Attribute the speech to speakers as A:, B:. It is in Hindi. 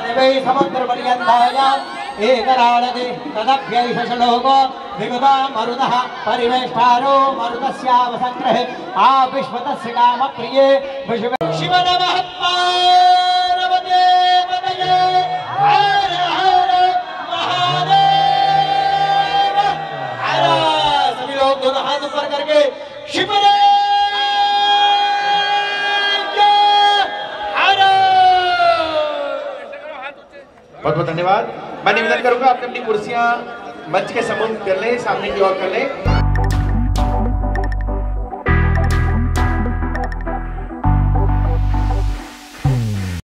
A: वै समुद्रपर्यन्तायाम् एकराडति तदभ्यैष श्लोको विगता मरुतः परिवेष्टारो मरुतस्यावसङ्ग्रहे आविश्वतस्य कामप्रिये विश्व शिव नमः पार्वते पतये हर हर महादेव हर। सभी लोग दोनों हाथ ऊपर करके शिव
B: बहुत बहुत धन्यवाद। मैं निवेदन करूंगा आप अपनी कुर्सियां मंच के सम्मुख कर लें, सामने की ओर कर लें।